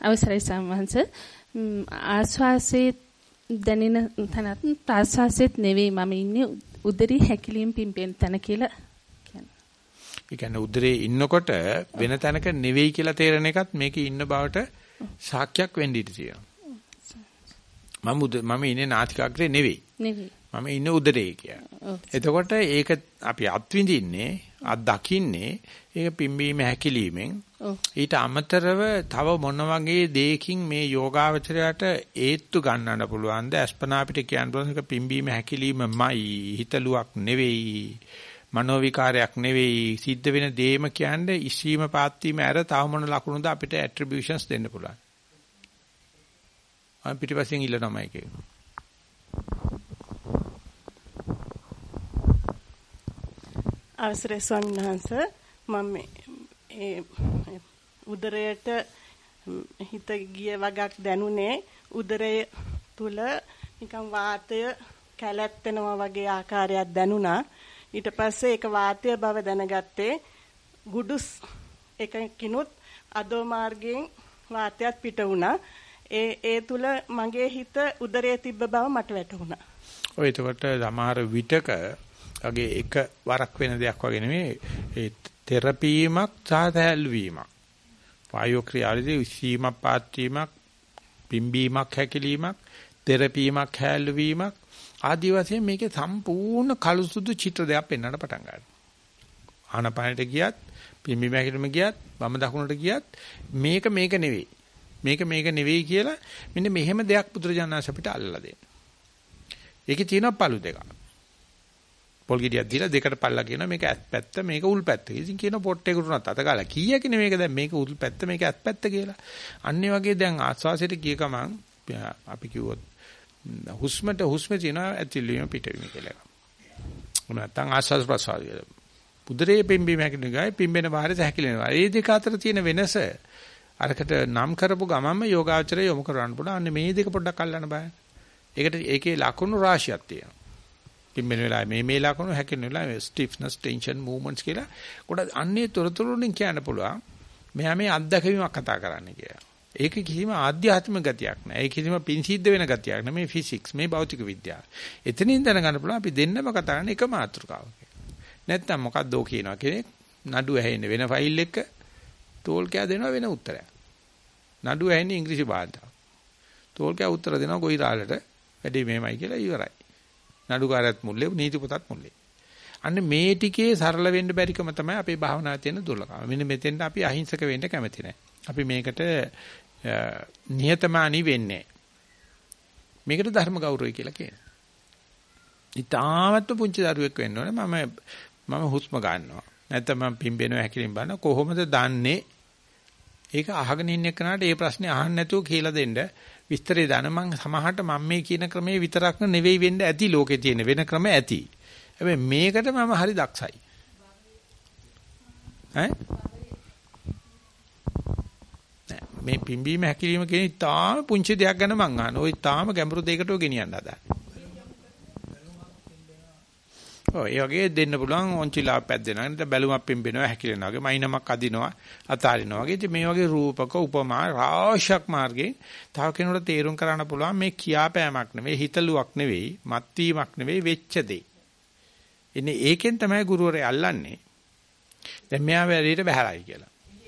අවසරයි සම්වංශ ආස්වාසේ දැනෙන තැනත් ප්‍රාස්වාසෙත් නෙවෙයි මම ඉන්නේ උදරේ හැකිලීම් පිම්පෙන තැන කියලා කියන්නේ. ඒ කියන්නේ උදරේ ඉන්නකොට වෙන තැනක නෙවෙයි කියලා තේරෙන එකත් මේකේ ඉන්න බවට සාක්ෂියක් වෙන්න ඉඩ තියෙනවා. මම ඉන්නේ නාසිකාග්‍රේ නෙවෙයි. මම ඉන්නේ උදරේ කියලා. එතකොට ඒක අපි අත්විඳින්නේ අත්දකින්නේ ඒක පිම්බීම හැකිලීමෙන්. ඊට අමතරව තව මොන වගේ දෙයකින් මේ යෝගාවචරයට ඒත්තු ගන්නන්න පුළුවන්ද? අස්පනා අපිට කියන්න පුළුවන් එක පිම්බීම හැකිලීමමයි, හිතලුවක් නෙවෙයි, මනෝ විකාරයක් නෙවෙයි, සිද්ධ වෙන දේම කියන්නේ ඉසීම පාත්වීම ඇර තව මොන ලකුණුද අපිට ඇට්‍රිබියුෂන්ස් දෙන්න පුළුවන්. මම පිටිපස්සෙන් ඉල්ලනවායි කියනවා. අවසරයි ස්වාමීන් වහන්සේ මම උදරයට හිත ගිය වගක් දැනුනේ උදරය තුල නිකන් වාතය කැලැත්තෙනවා වගේ ආකාරයක් දැනුණා ඊට පස්සේ ඒක වාතය බව දැනගත්තේ ගුඩුස් එකකිනුත් අදෝ මාර්ගයෙන් වාතයක් පිට වුණා ඒ තුල මගේ හිත උදරයේ තිබ්බ බව මට වැටහුණා. ඔය එතකොට සමහර විටක වගේ එක වරක් වෙන දෙයක් වගේ නෙමෙයි ඒ තෙරපීමක් සාධල්වීමක් වායෝ ක්‍රියාවලියේ උසීමක් පාත්වීමක් පිම්බීමක් හැකිලීමක් තෙරපීමක් හැල්වීමක් ආදී වශයෙන් මේකේ සම්පූර්ණ කළුසුදු චිත්‍ර දෙයක් පෙන්වන්න පටන් ගන්නවා. ආනපානට ගියත් පිම්බීම හැකිලීම ගියත් වම දකුණට ගියත් මේක නෙවෙයි. මේක නෙවෙයි කියලා මෙන්න මෙහෙම දෙයක් පුදුරජානස අපිට අල්ලලා දෙන්න. ඒකේ තියෙනවා පළු දෙකක්. පොල් ගෙඩියක් දීලා දෙකට පල්ලා කියනවා මේක ඇත් පැත්ත මේක උල් පැත්ත. ඉතින් කියන පොට්ටේකට උනත් අත ගාලා කීයකනේ මේක දැන් මේක උල් පැත්ත මේක ඇත් පැත්ත කියලා. අන්නේ වගේ දැන් ආස්වාසයට ගිය ගමන් අපි කිව්වොත් හුස්මේ තියෙන ඇතිලීම පිටවීම කියලා. මොන නැත්තම් ආස්වාස් ප්‍රසාරය. උදරයේ පිම්බීම හැකිලෙනගයි පිම්බෙන වාරේ හැකිලෙනවා. මේ දෙක අතර තියෙන වෙනස අරකට නම් කරපු ගමන්ම යෝගාචරය යොමු කරන්න පුළුවන්. අන්නේ මේ දෙක පොඩ්ඩක් අල්ලන්න බෑ. ඒකේ ලකුණු රාශියක් තියෙනවා. පිම්බෙන වෙලාවේ මේ ලකුණු හැකින වෙලාවේ stiffness tension movements කියලා ගොඩක් අන්නේ තොරතුරු වලින් කියන්න පුළුවන්. මෙයා මේ අත්දැකීමක් කතා කරන්නේ කියලා. ඒක කිසිම ආධ්‍යාත්මික ගතියක් නෑ. ඒක කිසිම පින්සිද්ධ වෙන ගතියක් නෑ. මේ ෆිසික්ස් මේ භෞතික විද්‍යාව. එතනින් දැනගන්න පුළුවන් අපි දෙන්නම කතා කරන එක මාතෘකාවක්. නැත්තම් මොකක්ද ඕක කියනවා කෙනෙක් නඩු ඇහෙන්නේ වෙන ෆයිල් එක තෝල් කෑ දෙනවා වෙන උත්තරයක්. නඩු ඇහෙන්නේ ඉංග්‍රීසි භාෂාව. තෝල් කෑ උත්තර දෙනවා ගොයිරාලට වැඩි මේමයි කියලා ඉවරයි. නඩුකාරයත් මුල්ලේ නීති පොතත් මුල්ලේ. අන්න මේ ටිකේ සරල වෙන්න බැරිකම තමයි අපේ භාවනාවේ තියෙන දුර්ලභම. මෙන්න මෙතෙන්ට අපි අහිංසක වෙන්න කැමති නැහැ. අපි මේකට නිහතමානී වෙන්නේ. මේකට ධර්ම ගෞරවය කියලා කියනවා. ඊටාමත් පුංචි දරුවෙක් වෙන්න ඕනේ මම හුස්ම ගන්නවා. නැත්නම් මම පිම්බෙනවා හැකිලින් බලන කොහොමද දන්නේ? ඒක අහගෙන ඉන්න කෙනාට මේ ප්‍රශ්නේ අහන්න නැතුව කියලා දෙන්න විස්තරේ දාන මම සමහරට මම මේ කියන ක්‍රමයේ විතරක් නෙවෙයි වෙන්න ඇති ලෝකේ තියෙන වෙන ක්‍රම ඇති. හැබැයි මේකට මම හරි දක්ෂයි. මේ පිම්බීම හැකිලිම කියන තාම පුංචි දෙයක් ගැන මං අහන. ওই තාම ගැඹුරු දෙයකටෝ ගෙනියන්න හදන්නේ. ඔය වගේ දෙන්න පුළුවන් ඔන්චිලා පැද්දෙනවා. නැත්නම් බැලුමක් පිම්බෙනවා හැකිලෙනවා වගේ මයිනමක් අදිනවා අතාරිනවා වගේ. ඉතින් මේ වගේ රූපක උපමා රාශියක් මාර්ගේ තව කෙනෙකුට තේරුම් කරන්න පුළුවන් මේ කියාපෑමක් නෙවෙයි හිතලුවක් නෙවෙයි මත්වීමක් නෙවෙයි වෙච්ච දෙයක්. ඉන්නේ ඒකෙන් තමයි ගුරුවරයා අල්ලන්නේ. දැන් මෙයා වැඩේට බහැරයි කියලා.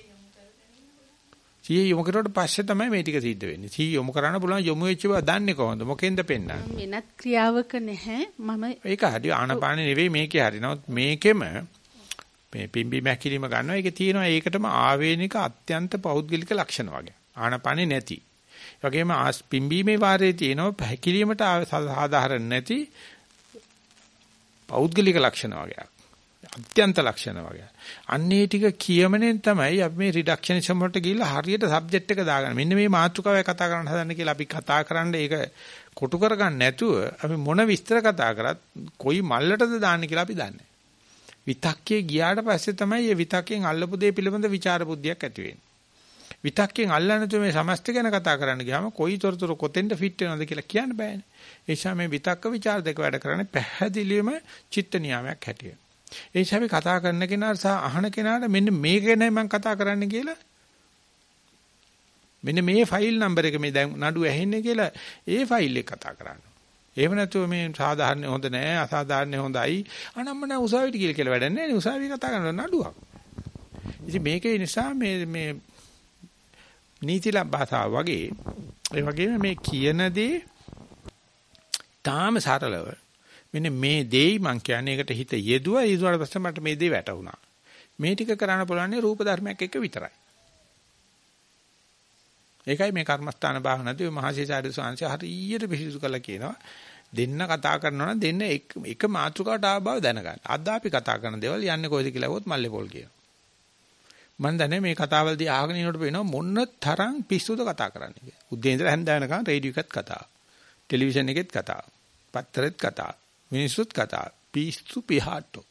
සීය යොමු කරුවට පස්සේ තමයි මේ ටික සිද්ධ වෙන්නේ. සීය යොමු කරන්න පුළුවන් යොමු වෙච්ච බව දන්නේ කොහොමද? මොකෙන්ද පෙන්නන්නේ? වෙනත් ක්‍රියාවක නැහැ. මම ඒක හරි ආනපානේ නෙවෙයි මේකේ හරි. නමුත් මේකෙම මේ පිම්බි මැකිලිම ගන්නවා. ඒකේ තියෙනවා ඒකටම ආවේනික අත්‍යන්ත පෞද්ගලික ලක්ෂණ වගේ. ආනපානේ නැති. ඒ වගේම පිම්බීමේ වාරයේ තියෙනවා පැකිලීමට සාධාරණ නැති පෞද්ගලික ලක්ෂණ වගේ. අත්‍යන්ත ලක්ෂණ වගේ. අන්නේ ටික කියමනෙන් තමයි අපි මේ රිඩක්ෂනිසම් වලට ගිහිල්ලා හරියට සබ්ජෙක්ට් එක දාගන්න. මෙන්න මේ මාතෘකාවයි කතා කරන්න හදන්නේ කියලා අපි කතා කරන්නේ ඒක කොටු කරගන්න නැතුව අපි මොන විස්තර කතා කරත් කොයි මල්ලටද දාන්නේ කියලා අපි දන්නේ. විතක්කේ ගියාට පස්සේ තමයි මේ විතක්කෙන් අල්ලපු දේ පිළිබඳ විචාර බුද්ධියක් ඇති වෙන්නේ. විතක්කෙන් අල්ලන්නේ නැතුව මේ සමස්ත ගැන කතා කරන්න ගියාම කොයි තොරතුරු කොතෙන්ද ෆිට වෙනවද කියලා කියන්න බෑනේ. ඒ නිසා මේ විතක්ක විචාර දෙක වැඩ කරන්නේ පැහැදිලිවම චිත්ත නියාමයක් හැටියට. ඒ නිසා අපි කතා කරන කෙනාට සහ අහන කෙනාට මෙන්න මේක ගැනයි මම කතා කරන්න කියලා මෙන්න මේ ෆයිල් නම්බර එක මේ දැන් නඩුව ඇහෙන්නේ කියලා ඒ ෆයිල් එක කතා කරන්න. එහෙම නැතුව මේ සාධාරණ හොඳ නැහැ අසාධාරණ හොඳයි අනම්මන උසාවියට කියලා වැඩක් නැහැ නේ උසාවිය කතා කරන නඩුවක්. ඉතින් මේකේ නිසා මේ නීතිලා භාෂාව වගේ ඒ වගේම මේ කියන දේ තාම සරලව මෙන්න මේ දෙයි මං කියන්නේ ඒකට හිත යෙදුවාට පස්සේ මට මේ දේ වැටුණා. මේ ටික කරන්න පුළුවන් රූප ධර්මයක් එක්ක විතරයි. ඒකයි මේ කර්මස්ථාන භාවනාවේ මහසීසාරි ස්වාමීන් හරියට පිළිසු කළා කියනවා. දෙන්න කතා කරනවා නම් දෙන්න එක මාතෘකාවට ආව බව දැනගන්න. අද අපි කතා කරන දේවල් යන්නේ කොයිද කියලා වොත් මල්ලේ පොල් කියනවා. මම දන්නේ මේ කතාවල්දී ආගෙන ඉනකොට පේනවා මොන තරම් පිස්සුද කතා කරන්නේ කියලා. උදේ ඉඳලා හැන්ද වෙනකන් රේඩියෝ එකත් කතා. ටෙලිවිෂන් එකෙත් කතා. පත්තරෙත් කතා. මිනිස්සුත් කතා. පිස්සු පිහාට්ටෝ.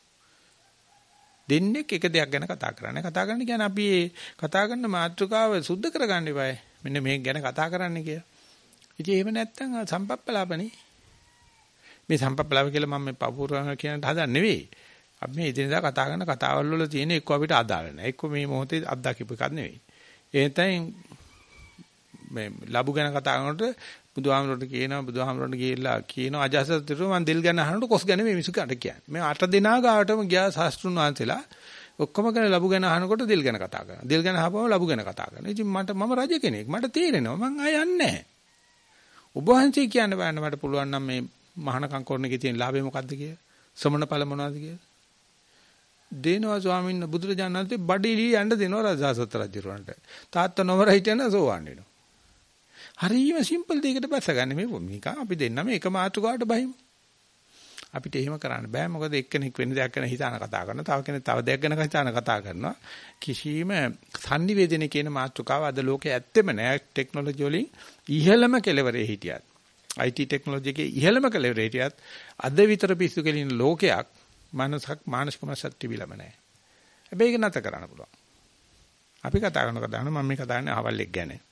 දෙන්නේ එක දෙයක් ගැන කතා කරන්නේ. කතා කරන්න කියන්නේ අපි කතා කරන මාතෘකාව සුද්ධ කරගන්න ඉබයි. මෙන්න මේක ගැන කතා කරන්න කියලා. ඉතින් එහෙම නැත්තම් සම්පප්පලාපනේ. මේ සම්පප්පලාප කියලා මම මේ පපුරන කියන හදන්නේ නෙවෙයි. අපි මේ ඉදිනදා කතා කරන කතාවල් වල තියෙන එක්ක අපිට අදාළ නැහැ. එක්ක මේ මොහොතේ අත්දකිපු එකක් නෙවෙයි. ඒ නැත්නම් මේ ලැබු ගැන කතා කරනකොට බුදුහාමරට ගිහිල්ලා කියනවා අජාසත්තුට මම දෙල් ගැන අහනකොට කොස් ගැන මේ මිසු කාට කියන්නේ. මේ 8 දෙනා ගාවටම ගියා ශාස්ත්‍රුන් වහන්සේලා ඔක්කොම ගැන ලැබු ගැන අහනකොට දෙල් ගැන කතා කරනවා. දෙල් ගැන අහපුවම ලැබු ගැන කතා කරනවා. ඉතින් මම රජ කෙනෙක්. මට තේරෙනවා මං ආය යන්නේ නැහැ. ඔබ වහන්සේ කියන්න බෑනේ මට පුළුවන් නම් මේ මහානකම් කරන එකේ තියෙන ලාභය මොකද්ද කියලා? සමන ඵල මොනවද කියලා? දේනවා ස්වාමීන් වහන්සේ බුදුරජාණන් වහන්සේ බඩේලි යන්න දෙනවා රජාසත් රජුරන්ට. තාත්තා නොවර හිටියන සෝවන් වෙනවා. හරිම සිම්පල් දෙයකට බැසගන්නේ මේ නිකන් අපි දෙන්නම එක මාතෘකාවට බහිමු. අපිට එහෙම කරන්න බෑ මොකද එක්කෙනෙක් වෙන දෙයක් ගැන හිතාන කතා කරනවා. තව කෙනෙක් තව දෙයක් ගැන හිතාන කතා කරනවා. කිසිම sannivedana කියන මාතෘකාව අද ලෝකේ ඇත්තෙම නෑ. ටෙක්නොලොජි වලින් ඉහළම කෙලවරේ හිටියත් IT ටෙක්නොලොජි එකේ ඉහළම කෙලවරේ හිටියත් අද විතර පිස්සු කෙලින ලෝකයක් මානසික මනසක් තිබිලම නැහැ. හැබැයි ඒක නැත කරන්න පුළුවන්. අපි කතා කරන මම මේ කතා කරන්නේ අහවල් එක් ගැන.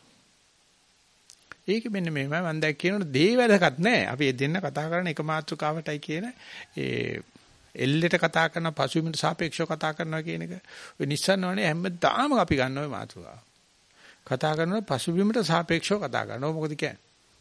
ඒක මෙන්න මේමයි මම දැන් කියනකොට දේ වැඩකට නැහැ. අපි දෙන්න කතා කරන එක මාතෘකාවටයි කියන ඒ එල්ලෙට කතා කරන පසුබිමට සාපේක්ෂව කතා කරනවා කියන එක. ඔය Nissarana හැමදාම අපි ගන්න ඔය මාතෘකාව. කතා කරනකොට පසුබිමට සාපේක්ෂව කතා කරනවා. මොකද කියන්නේ?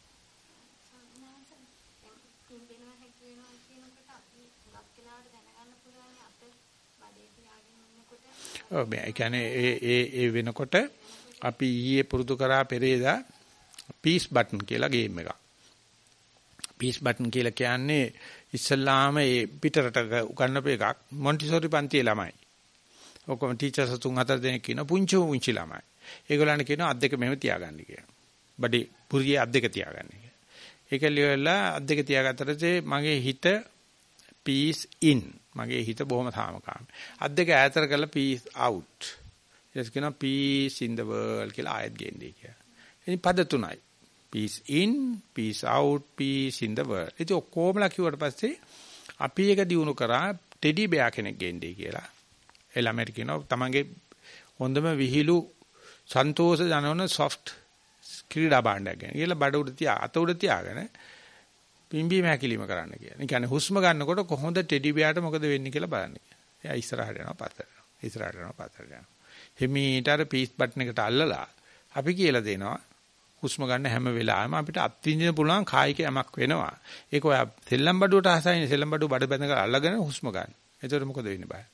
ඔව් මේ කියන්නේ ඒ වෙනකොට අපි ඊයේ පුරුදු කරා පෙරේදා පීස් බටන් කියලා ගේම් එකක්. පීස් බටන් කියලා කියන්නේ ඉස්සල්ලාම ඒ පිටරට උගන්වපු එකක් මොන්ටිසෝරි පන්තියේ ළමයි. ඔක්කොම ටීචර්ස් 3-4 දෙනෙක් කියන පුංචි ළමයි. ඒගොල්ලන්ට කියනවා අත් දෙක මෙහෙම තියාගන්න කියලා. බඩේ පුරියේ අත් දෙක තියාගන්න කියලා. ඒක ලියවලා අත් දෙක තියාගත්තට මගේ හිත පීස් ඉන් මගේ හිත බොහොම සාමකාමී. අත් දෙක ඈතර කරලා පීස් අවුට්. ඊට කියනවා පීස් ඉන් ද වර්ල්ඩ් කියලා ආයෙත් ගේන්නේ කියලා. ඉතින් පද තුනයි. peace in, peace out, peace in the world. ඉතින් ඔක්කොමලා කිව්වට පස්සේ අපි එක දිනු කරා ටෙඩි බෙයා කෙනෙක් ගෙන්නේ කියලා. ඒ ළමයට කියනවා තමන්ගේ හොඳම විහිළු සන්තෝෂ ජනන soft ක්‍රීඩා භාණ්ඩයක් ගන්න. කියලා බඩ උඩ අත උඩ තියාගෙන පිම්බි මෑකිලිම කරන්න කියලා. ඒ කියන්නේ හුස්ම ගන්නකොට කොහොමද ටෙඩි බෙයාට මොකද වෙන්නේ කියලා බලන්න. එයා ඉස්සරහට යනවා පස්සට යනවා. ඉස්සරහට යනවා පස්සට යනවා. හිමීට අර පීස් බටන් එකට අල්ලලා අපි කියලා දෙනවා හුස්ම ගන්න හැම වෙලාවෙම අපිට අත්විඳින්න පුළුවන් කායික යමක් වෙනවා. ඒක ඔය සෙල්ලම් බඩුවට ආසයිනේ සෙල්ලම් බඩුව බඩ බැඳ කරලා අල්ලගෙන හුස්ම ගන්න. එතකොට මොකද වෙන්නේ බය?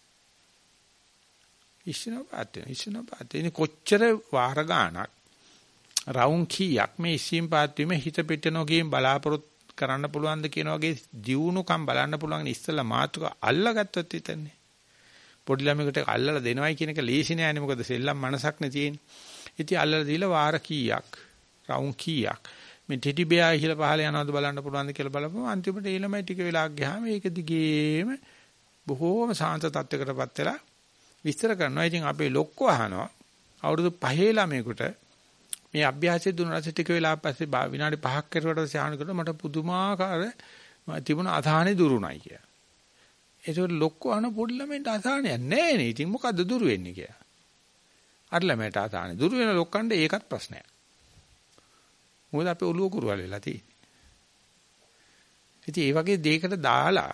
ඉස්සෙනව පාතේ කොච්චර වාර ගාණක් රවුම් කීයක් මේ ඉස්සීම් පාත් වීම හිත පිටනෝ ගේම් බලාපොරොත්තු කරන්න පුළුවන්ද කියන වගේ දියුණුකම් බලන්න පුළුවන් ඉස්සලා මාතුක අල්ලගත්තොත් හිතන්නේ. පොඩි ළමයකට අල්ලලා දෙනවයි කියන එක ලේසි නෑනේ මොකද සෙල්ලම් මනසක් නේ තියෙන්නේ. ඉතින් අල්ලලා දීලා වාර කීයක් රවුම් කීයක් මේ ටෙඩි බෙයා ඉහළ පහළ යනවද බලන්න පුළුවන්ද කියලා බලපුවම අන්තිමට ඒ ළමයි ටික වෙලාවක් ගියාම ඒක දිගේම බොහෝම සාන්ත තත්යකටපත් වෙලා විස්තර කරනවා. ඉතින් අපේ ලොක්කෝ අහනවා අවුරුදු 5 ළමයෙකුට මේ අභ්‍යාසය දුන්නාට ටික වෙලාවක් පස්සේ විනාඩි 5ක් කරුවට පස්සේ අහනකොට මට පුදුමාකාර තිබුණ අසහනෙ දුරුණයි කියලා. ඒකට ලොක්කෝ අහන පොඩි ළමෙන්ට අසහනයක් නැහැ නේ. ඉතින් මොකද්ද දුරු වෙන්නේ කියලා. අර ළමයට අසහනෙ දුරු වෙන ලොක්කන්ට ඒකත් ප්‍රශ්නයක්. මොකද අපේ ඔළුව කුරුවල් වෙලා තියෙන්නේ. ඉතින් ඒ වගේ දෙයකට දාලා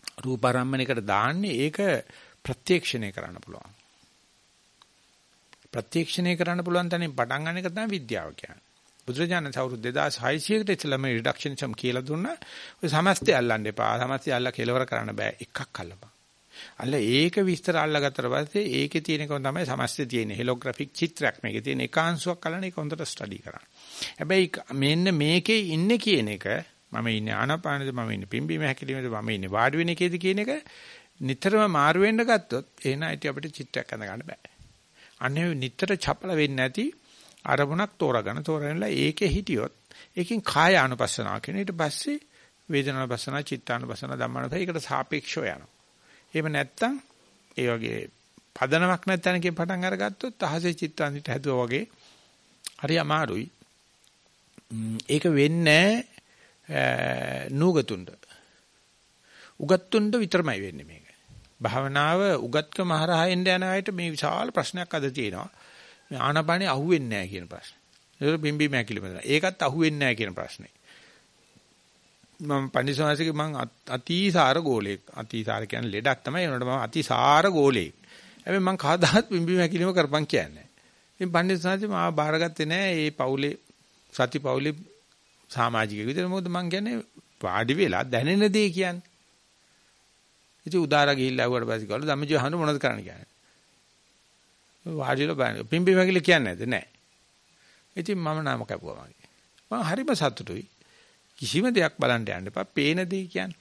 රූපාරම්මණයකට දාන්නේ ඒක ප්‍රත්‍යක්ෂණය කරන්න පුළුවන්. ප්‍රත්‍යක්ෂණය කරන්න පුළුවන් තැනින් පටන් ගන්න එක තමයි විද්‍යාව කියන්නේ. බුදුරජාණන් අවුරුදු 2600කට ඉස්සෙල්ලා මේ රිඩක්ෂනිසම් කියලා දුන්නා. ඔය සමස්තය අල්ලන්න එපා. සමස්තය අල්ල කෙලවර කරන්න බෑ. එකක් අල්ලපන්. අල්ල ඒක විස්තර අල්ලගත්තට පස්සේ ඒකේ තියෙනකම තමයි සමස්තය තියෙන්නේ. හෙලෝග්‍රැෆික් චිත්‍රයක් මේකේ තියෙන එකාංශුවක් අල්ලන එක හොඳට ස්ටඩි කරන්න. හැබැයි මෙන්න මේකේ ඉන්නේ කියන එක මම ඉන්නේ ආනාපානෙද මම ඉන්නේ පිම්බීම හැකිලිමේද මම ඉන්නේ වාඩි වෙන එකේද කියන එක නිතරම මාරු වෙන්න ගත්තොත් එහෙනම් අපිට චිත්‍රයක් අඳ ගන්න බෑ. අනේ නිතර චපල වෙන්නේ නැති අරමුණක් තෝරාගන්නලා ඒකේ හිටියොත් ඒකෙන් කාය ආනුපස්සනාව කියන ඊට පස්සේ වේදනානුපස්සනාව චිත්තානුපස්සනාව ධම්මානුපස්සනාව ඒකට සාපේක්ෂව යනවා. එහෙම නැත්තම් ඒ වගේ පදනමක් නැත්නම් පටන් අරගත්තොත් අහසේ චිත්තාන්තිට හැදුවා වගේ හරි අමාරුයි. ඒක වෙන්නේ නූගතුන්ට. උගත්තුන්ට විතරමයි වෙන්නේ මේක. භාවනාව උගත්කම හරහා එන්න යන අයට මේ විශාල ප්‍රශ්නයක් අද තියෙනවා. මේ ආනාපානේ අහුවෙන්නේ නැහැ කියන ප්‍රශ්නේ. ඒක බිම්බි මෑකිලිමද. ඒකත් අහුවෙන්නේ නැහැ කියන ප්‍රශ්නේ. මම පන්දිසවාසිකේ මං අතිසාර ගෝලෙක්. අතිසාර කියන්නේ ලෙඩක් තමයි. ඒනකොට මම අතිසාර ගෝලෙක්. හැබැයි මං කවදාවත් බිම්බි මෑකිලිම කරපන් කියන්නේ. ඉතින් පන්දිසවාසි මාව බාරගත්තේ නැහැ. ඒ පවුලේ සති පවුලේ සමාජිකයෙක් විතර. මොකද මං කියන්නේ වාඩි වෙලා දැනෙන දේ කියන්නේ. ඉතින් උදාර ගිහිල්ලා ආවට පස්සේ ගාලු ධම්මජීව හඳු මොනවද කරන්න කියන්නේ. වාඩිලා බලන්න. පිම්බි මෑකිලි කියන්නේ නැද්ද? නැහැ. ඉතින් මම නාම කැපුවා මගේ. මම හරිම සතුටුයි. කිසිම දෙයක් බලන්න යන්න එපා. පේන දේ කියන්නේ.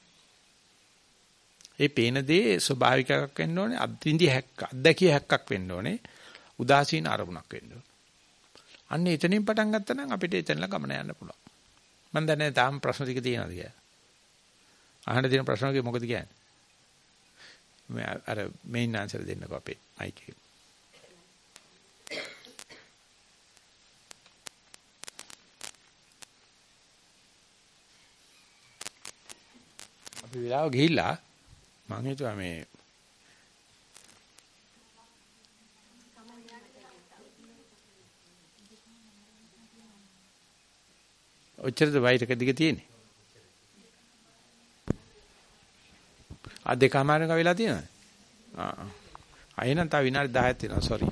ඒ පේන දේ ස්වභාවික එකක් වෙන්න ඕනේ. අත්විඳි හැක්ක, අත්දැකිය හැක්කක් වෙන්න ඕනේ. උදාසීන අරමුණක් වෙන්න ඕනේ. අන්න එතනින් පටන් ගත්තා නම් අපිට එතනලා ගමන යන්න පුළුවන්. මම දන්නේ තාම ප්‍රශ්න ටික තියෙනවද කියලා. අහන්න තියෙන ප්‍රශ්න වගේ මොකද කියන්නේ? අර මේන් ආන්සර් දෙන්නකෝ අපේ මයික් එකේ. අපි විලාව ගිහිල්ලා මම හිතුවා මේ ඔච්චරද වයිරක දිග තියෙන්නේ. දෙකමාරක වෙලා තියෙනවද? අයනම් තව විනාඩි 10ක් තියෙනවා. සෝරි.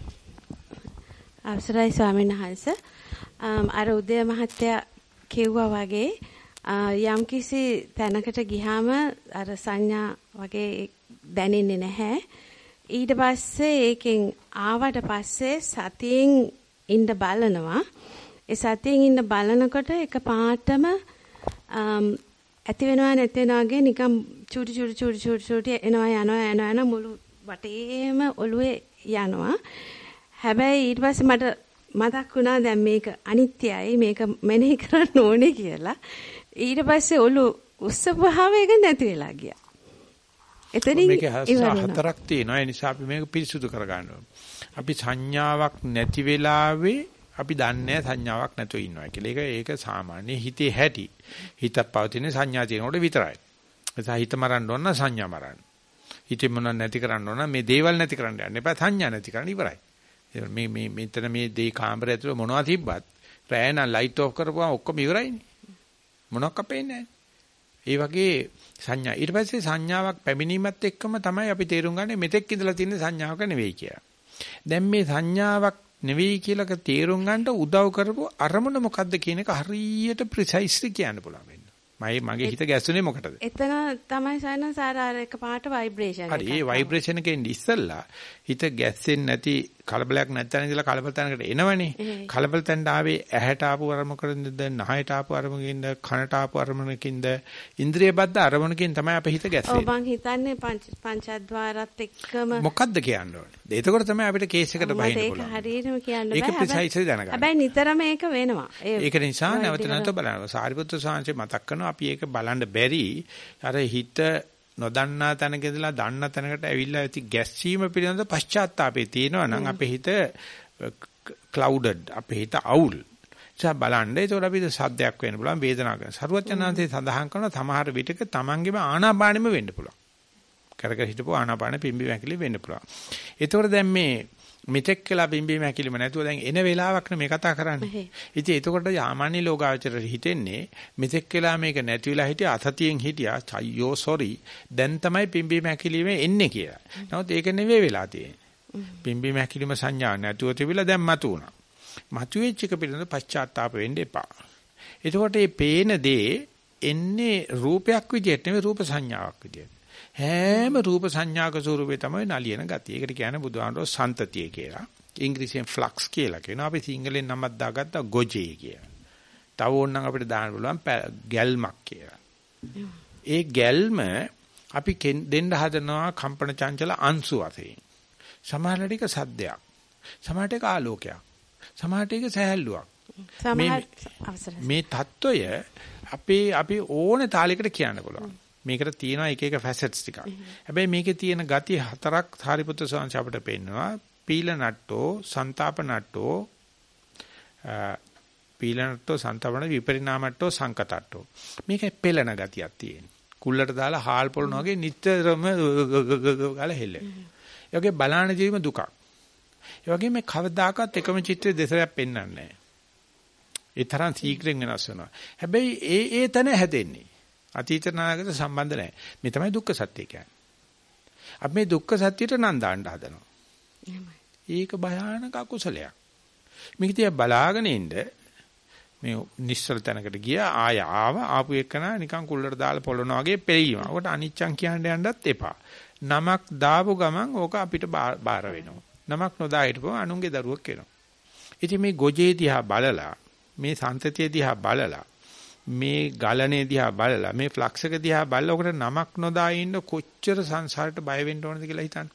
අවසරයි ස්වාමීන් වහන්සේ. අර උදය මහත්තයා කිව්වා වගේ යම් කිසි තැනකට ගියාම අර සංඥා වගේ දැනෙන්නේ නැහැ. ඊට පස්සේ ඒකෙන් ආවට පස්සේ සතියෙන් ඉන්න බලනවා. ඒ සතියෙන් ඉන්න බලනකොට එක පාටම ඇති වෙනවා නැති වෙනවා වගේ නිකන් චූටි එනවා යනවා මුළු වටේම ඔළුවේ යනවා. හැබැයි ඊට පස්සේ මට මතක් වුණා දැන් මේක අනිත්‍යයි මේක මෙනෙහි කරන්න ඕනේ කියලා. ඊට පස්සේ ඔළුව උස්සපුවාම ඒක නැති වෙලා ගියා. එතනින් මේක හතරක් තියෙනවා. ඒ නිසා අපි මේක පිරිසුදු කරගන්න ඕනේ. අපි සංඥාවක් නැති වෙලාවේ අපි දන්නේ සංඥාවක් නැතුව ඉන්නවා කියලා. ඒක සාමාන්‍ය හිතේ හැටි. හිත පවතින සංඥා තියෙනකොට විතරයි. ඒ හිත මරන්න ඕන සංඥා මරන්න. හිතේ මොනක් නැති කරන්න ඕන මේ දේවල් නැති කරන්න යන්න එපා. සංඥා නැති කරන්න ඉවරයි. මේ මෙතන මේ දේ කාමරය ඇතුළේ මොනවද තිබ්බත් රෑ නම් ලයිට් ඔෆ් කරපුවාම ඔක්කොම ඉවරයිනේ. මොනක් අපේන්නේ නැහැ. ඒ වගේ සංඥා ඊට පස්සේ සංඥාවක් පැමිණීමත් එක්කම තමයි අපි තේරුම් ගන්නේ මෙතෙක් ඉඳලා තියෙන සංඥාවක නෙවෙයි කියලා. දැන් මේ සංඥාවක් නෙවෙයි කියලා තේරුම් ගන්නට උදව් කරපු අරමුණ මොකද්ද කියන එක හරියට ප්‍රිසයිස්ලි කියන්න පුළුවන් වෙන්න. මගේ හිත ගැස්සුනේ මොකටද? එතන තමයි සයන්ස් ආර එක පාට ভাইබ්‍රේෂන් එක. හරි ඒ ভাইබ්‍රේෂන් එකෙන් ඉස්සෙල්ලා හිත ගැස්සෙන්නේ නැති කලබලයක් නැත්නම් ඉඳලා කලබල තැනකට එනවනේ. කලබල තැනට ආවේ ඇහැට ආපු අරමුණකින්ද, නහයට ආපු අරමුණකින්ද, කනට ආපු අරමුණකින්ද, ඉන්ද්‍රිය බද්ධ අරමුණකින් තමයි අපේ හිත ගැස්සෙන්නේ. ඔව් මං හිතන්නේ පංචද්වාරත් එක්කම මොකද්ද කියන්න ඕනේ. එතකොට තමයි අපිට කේස් එකට බහින්න පුළුවන්. ඒක හරියටම කියන්න බෑ. ඒක ප්‍රිසයිස්ලි දැනගන්න. හැබැයි නිතරම ඒක වෙනවා. ඒක නිසා නැවත නැවත බලනවා. සාරිපුත්‍ර සාංශේ මතක් කරනවා අපි ඒක බලන්න බැරි අර හිත නොදන්නා තැනක ඉඳලා දන්න තැනකට ඇවිල්ලා ඇති ගැස්සීම පිළිබඳ පශ්චාත්තාපේ තියෙනවා නම් අපේ හිත clouded අපේ හිත අවුල්. ඒ බලන්න ඒතකොට අපි සද්දයක් වෙන්න පුළුවන් වේදනාවක් වෙන. සරුවචනාන්තේ සඳහන් කරන සමහර විටක තමන්ගේම ආනාපානෙම වෙන්න පුළුවන්. කරකර හිටපුව ආනාපාන පිම්බි වැකිලි වෙන්න පුළුවන්. ඒතකොට දැන් මේ මෙතෙක් කියලා බිම්බීම හැකිලිම නැතුව දැන් එන වෙලාවක් නේ කතා කරන්නේ. ඉතින් එතකොට සාමාන්‍ය ලෝකාවචරයට හිතෙන්නේ මෙතෙක් කියලා මේක නැති වෙලා හිටියා අතතියෙන් හිටියා අයියෝ සෝරි දැන් තමයි බිම්බීම හැකිලිම එන්නේ කියලා. නමුත් ඒක නෙවෙයි වෙලා තියෙන්නේ. පිම්බීම හැකිලිම සංඥා නැතුව තිබිලා දැන් මතුණා. මතුවෙච්ච එක පිළිබඳ පශ්චාත්තාප වෙන්න එපා. එතකොට මේ පේන දේ එන්නේ රූපයක් විදිහට නෙවෙයි රූප සංඥාවක් විදිහට. හැම රූප සංඥාක ස්වරූපේ තමයි නලියන ගතිය. ඒකට කියන්නේ බුදුහාමරෝ සන්තතිය කියලා. ඉංග්‍රීසියෙන් ෆ්ලක්ස් කියලා කියනවා. අපි සිංහලෙන් නමක් දාගත්තා ගොජේ කියලා. තව ඕනනම් අපිට දාන්න පුළුවන් ගැල්මක් කියලා. ඒ ගැල්ම අපි දෙන්න හදනවා කම්පන චංචල අංශු වශයෙන්. සමහරවිට ඒක සද්දයක්. සමහරට ඒක ආලෝකයක්. සමහරට ඒක සහැල්ලුවක්. මේ தত্ত্বය අපි ඕනේ තාලයකට කියන්න පුළුවන්. මේකට තියෙනවා එක එක ෆැසට්ස් ටිකක්. හැබැයි මේකේ තියෙන ගති හතරක් සාරිපුත්‍ර ස්වාමීන් වහන්සේ අපිට පෙන්නනවා. පීල නට්ටෝ, සන්තාප නට්ටෝ, පීල නට්ටෝ, සන්තාප නට්ටෝ, විපරිණාමට්ටෝ, සංකතට්ටෝ. මේකේ පෙළන ගතියක් තියෙනවා. කුල්ලට දාලා හාල් පොළන වගේ නිතරම ගාලා හෙල්ලෙන. ඒ වගේ බලාන ජීවීම දුකක්. ඒ වගේ මේ කවදාකවත් එකම චිත්‍රය දෙසරයක් පෙන්වන්නේ නැහැ. ඒ තරම් සීක්‍රෙන් වෙනස් වෙනවා. හැබැයි ඒ තැන හැදෙන්නේ. අතීත නාගත සම්බන්ධ නැහැ. මේ තමයි දුක්ඛ සත්‍ය කියන්නේ. අපි මේ දුක්ඛ සත්‍යයට නම් දාන්න හදනවා. ඒක භයානක අකුසලයක්. මේක තියා බලාගෙන ඉන්න මේ නිස්සල තැනකට ගියා ආපු එකනා නිකන් කුල්ලට දාලා පොළනවා වගේ පෙළීම. ඔකට අනිච්චං කියන්න යන්නත් එපා. නමක් දාපු ගමන් ඕක අපිට බාර වෙනවා. නමක් නොදා හිටපුවම අනුන්ගේ දරුවෙක් වෙනවා. ඉතින් මේ ගොජේ දිහා බලලා මේ සන්තතිය දිහා බලලා මේ ගලනේ දිහා බලලා මේ ෆ්ලක්ස් එක දිහා බලලා ඔකට නමක් නොදා ඉන්න කොච්චර සංසාරයට බය වෙන්න ඕනද කියලා හිතන්න.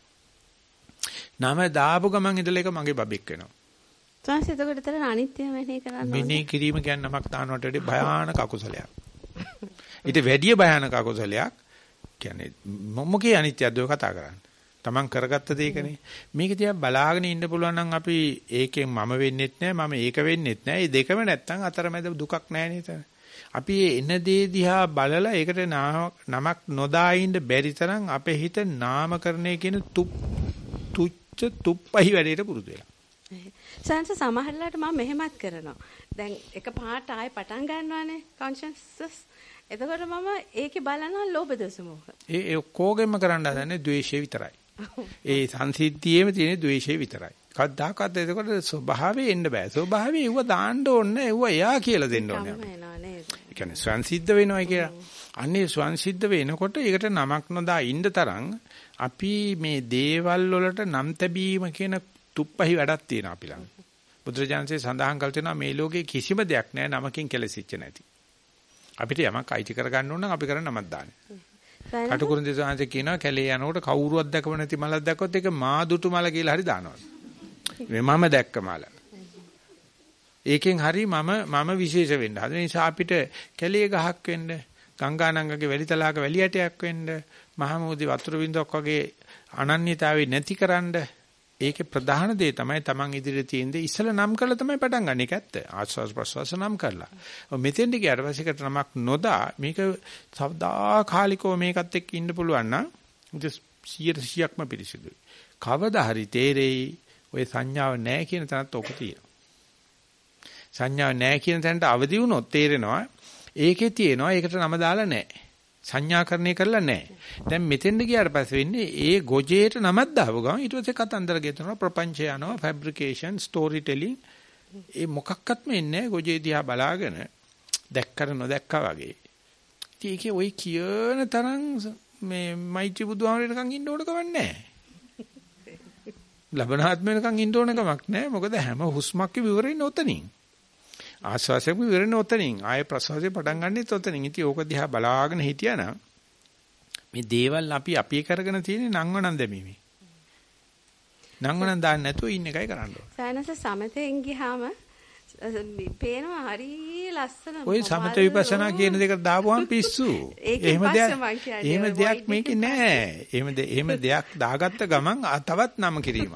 නම දාපු ගමන් ඉඳලා ඒක මගේ බබෙක් වෙනවා. ත්‍වාස එතකොට තර අනිත්‍ය මෙහෙ කරන්න ඕනේ. මෙනෙහි කිරීම කියන්නේ නමක් දානවට වඩා භයානක අකුසලයක්. ඊට වැඩිය භයානක අකුසලයක් කියන්නේ මොකේ අනිත්‍යද ඔය කතා කරන්නේ. Taman කරගත්ත දෙයකනේ. මේක තියා බලාගෙන ඉන්න පුළුවන් නම් අපි ඒකෙන් මම වෙන්නෙත් නැහැ මම ඒක වෙන්නෙත් නැහැ. මේ දෙකම නැත්තම් අතරමැද දුකක් නැහැ නේද? අපි එන දේ දිහා බලලා ඒකට නමක් නොදා ඉන්න බැරි තරම් අපේ හිත නාමකරණය කියන තුච්ච තුප්පහි වැඩේට පුරුදු වෙලා. සංස සමහරලාට මම මෙහෙමත් කරනවා. දැන් එක පාට ආයෙ පටන් ගන්නවානේ කොන්ෂස්නස්. එතකොට මම ඒකේ බලනවා ලෝභ දෝෂ මොහ. ඒ ඔක්කොගෙම කරන්න හදන්නේ ද්වේෂය විතරයි. ඒ සංසිද්ධියේම තියෙන ද්වේෂය විතරයි. කවදාකවත් එතකොට ස්වභාවයෙන් එන්න බෑ. ස්වභාවයෙන් ඒව දාන්න ඕනේ. ඒව එයා කියලා දෙන්න ඕනේ. ඒ කියන්නේ සංසිද්ධ වෙනවා කියලා. අන්නේ සංසිද්ධ වෙනකොට ඒකට නමක් නොදා ඉන්න තරම් අපි මේ දේවල් වලට නම් තැබීම කියන තුප්පහි වැඩක් තියෙනවා අපි ළඟ. බුදුරජාණන්සේ සඳහන් කළ තියෙනවා මේ ලෝකේ කිසිම දෙයක් නැහැ නමකින් කෙලෙසිච්ච නැති. අපිට යමක් අයිති කරගන්න ඕන නම් අපි කරන නමක් දාන්නේ. කටුකුරුන්දේ සාංශේ කියනවා කැලේ යනකොට කවුරුවත් දැකව නැති මලක් දැක්කොත් ඒක මාදුටු මල කියලා හරි දානවා. මේ මම දැක්ක මල. ඒකෙන් හරි මම විශේෂ වෙන්න. ඒ නිසා අපිට කැලේ ගහක් වෙන්න, ගංගානංගගේ වැලි තලාක වැලි ඇටයක් වෙන්න, මහමෝදි වතුර බින්දුවක් වගේ අනන්‍යතාවය නැතිකරන්න ඒකේ ප්‍රධාන දේ තමයි Taman ඉදිරියේ තියෙන දේ ඉස්සලා නම් කරලා තමයි පටන් ගන්න. ඒක ඇත්ත. ආස්වාස් ප්‍රස්වාස නම් කරලා. මෙතෙන්ට ගියාට පස්සේ කට නමක් නොදා මේක සදාකාලිකව මේකත් එක්ක ඉන්න පුළුවන් නම් 100%ක්ම පිළිසිදුයි. කවදා හරි තේරෙයි ඔය සංඥාව නැහැ කියන තැනත් ඔක තියෙනවා. සංඥාව නැහැ කියන තැනට අවදි වුණොත් තේරෙනවා ඒකේ තියෙනවා ඒකට නම දාලා නැහැ. සංඥාකරණය කරලා නැහැ. දැන් මෙතෙන්ද ගියාට පස්සේ වෙන්නේ ඒ ගොජේට නමක් දාව ගමන් ඊට පස්සේ කතන්දර ගෙතනවා ප්‍රපංචය යනවා ෆැබ්‍රිකේෂන් ස්ටෝරි ටෙලිං ඒ මොකක්වත්ම එන්නේ නැහැ ගොජේ දිහා බලාගෙන දැක්කර නොදැක්කා වගේ. ඉතින් ඒකේ ওই කියන තරම් මේ මෛත්‍රී බුදුහාමරේකම් ඉන්න ඕන කමක් නැහැ. ලබනාත්මේකම් ඉන්න ඕන කමක් නැහැ. මොකද හැම හුස්මක් විවරෙන්නේ ඔතනින්. ආස්වාසයක් විවරෙන්නේ ඔතනින්. ආයේ ප්‍රසවාසය පටන් ගන්නෙත් ඔතනින්. ඉතින් ඕක දිහා බලාගෙන හිටියානම් මේ දේවල් අපි කරගෙන තියෙන්නේ නංවනන් දෙමීමේ. නංවනන් දාන්න නැතුව ඉන්න එකයි කරන්න ඕනේ. සයනස සමතෙන් ගියාම පේනවා හරි ලස්සන. ඔය සමත විපස්සනා කියන දෙක දාපුවම පිස්සු. එහෙම දෙයක් මේකේ නෑ. එහෙම දෙයක් දාගත්ත ගමන් තවත් නම කිරීමක්.